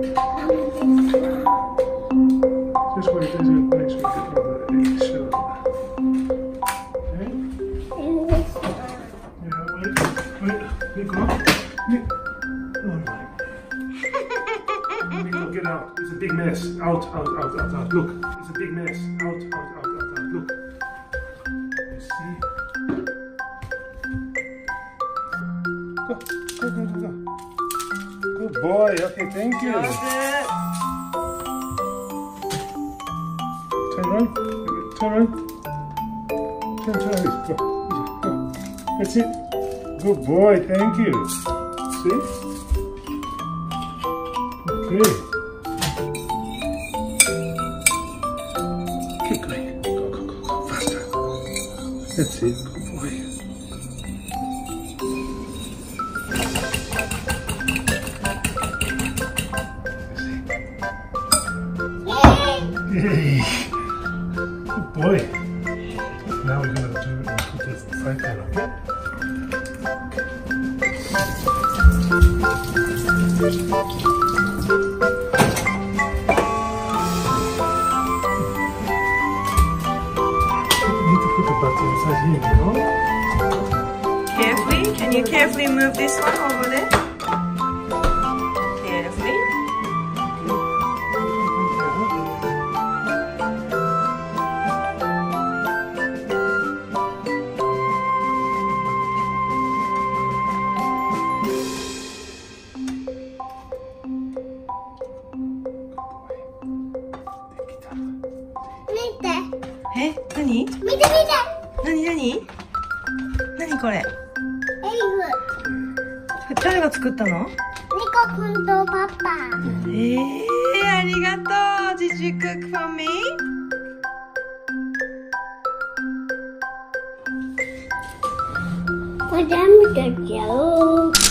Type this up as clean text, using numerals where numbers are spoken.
This way, this way, next week, so. Okay? Yeah, wait, Nico. Nico, get out. It's a big mess. Out. Look, it's a big mess. Out. Look. You see? Go. Good boy. Okay, thank you. Turn around. Go. That's it. Good boy. Thank you. See? Okay. Keep going. Go. Faster. That's it. Good boy. Yay! Good boy. Now we're going to do it and put the fry pan, okay? You need to put the butter inside here, you know? Carefully. Can you carefully move this one over there? Carefully.え、何？ 見て何これ？ エ誰が作ったの？ イフニコくんとパパ。 ありがとう。Did you cook for me? これ全部取っちゃう。